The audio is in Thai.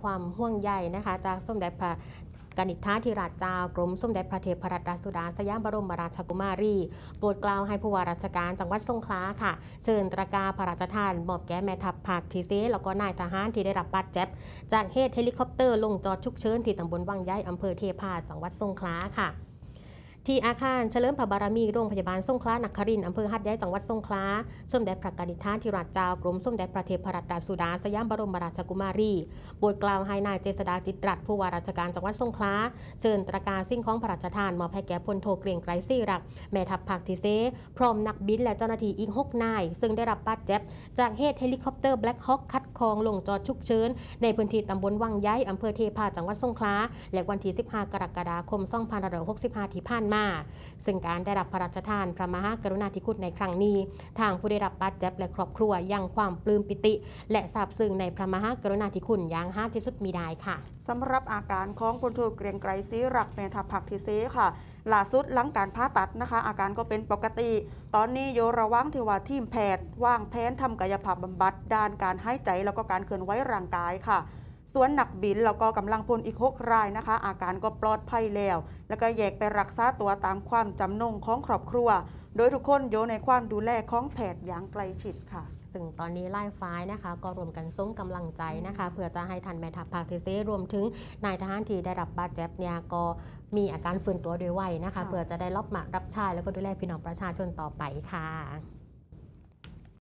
ความห่วงใยนะคะจากสมเด็จพระกนิษฐาธิราชเจ้ากรมสมเด็จพระเทพรัตนราชสุดาสยามบรมราชกุมารีโปรดกล่าวให้ผู้ว่าราชการจังหวัดสงขลาค่ะเชิญตระกาพระราชทานมอบแก่แม่ทัพภาคที่4แล้วก็นายทหารที่ได้รับบาดเจ็บจากเหตุเฮลิคอปเตอร์ลงจอดฉุกเฉินที่ตำบลวังย้ายอำเภอเทพาจังหวัดสงขลาค่ะที่อาคารเฉลิมพระบารมีโรงพยาบาลสงขลานครินทร์อำเภอหัดใหญ่จังหวัดสงขลาสมเด็จพระกนิษฐาธิราชเจ้ากรมสมเด็จพระเทพรัตนราชสุดาสยามบรมราชกุมารีโปรดกล่าวให้นายเจษฎาจิตรัตน์ผู้ว่าราชการจังหวัดสงขลาเชิญตระกาสิ่งของพระราชทานมอบให้แก่พลโทเกรียงไกรศรีรักษ์แม่ทัพภาคที่4พร้อมนักบินและเจ้าหน้าที่อีก6นายซึ่งได้รับบาดเจ็บจากเหตุเฮลิคอปเตอร์แบล็คฮอคคัดคองลงจอดฉุกเฉินในพื้นที่ตำบลวังย้ายอำเภอเทพาจังหวัดสงขลาและวันที่15 กรกฎาคม 2565 ที่ผ่านมาซึ่งการได้รับพระราชทานพระมหากรุณาธิคุณในครั้งนี้ทางผู้ได้รับบาดเจ็บและครอบครัวยังความปลื้มปิติและซาบซึ้งในพระมหากรุณาธิคุณอย่างหาที่สุดมิได้ค่ะสำหรับอาการของพลโทเกรียงไกรศรีรักษ์แม่ทัพภาคที่ 4ค่ะล่าสุดหลังการผ่าตัดนะคะอาการก็เป็นปกติตอนนี้อยู่ระหว่างที่ว่าทีมแพทย์วางแผนทำกายภาพบำบัดด้านการหายใจแล้วก็การเคลื่อนไหวร่างกายค่ะส่วนนักบินแล้วก็กำลังพลอีก6รายนะคะอาการก็ปลอดภัยแล้วก็แยกไปรักษาตัวตามความจำนงของครอบครัวโดยทุกคนอยู่ในความดูแลของแพทย์อย่างใกล้ชิดค่ะซึ่งตอนนี้ไล่ฝ่ายนะคะก็รวมกันส่งกำลังใจนะคะเพื่อจะให้ทันแม่ทัพภาคที่4รวมถึงนายทหารที่ได้รับบาดเจ็บเนี่ยก็มีอาการฟื้นตัวโดยไวนะคะเพื่อจะได้รับใช้แล้วก็ดูแลพี่น้องประชาชนต่อไปค่ะ